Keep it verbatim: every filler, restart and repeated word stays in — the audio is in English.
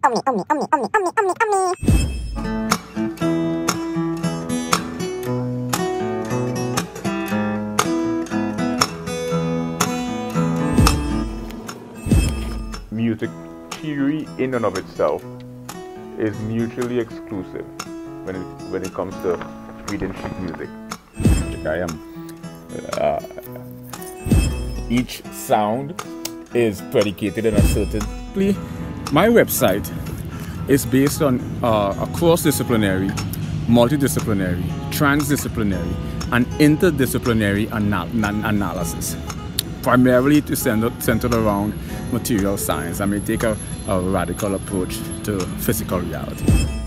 Omni, Omni, Omni, Omni, Omni, Omni, Omni. Music theory in and of itself is mutually exclusive when it, when it comes to reading sheet music. I am. Uh, each sound is predicated in a certain play. My website is based on uh, a cross-disciplinary, multidisciplinary, transdisciplinary, and interdisciplinary anal analysis. Primarily it is centered around material science. I may take a, a radical approach to physical reality.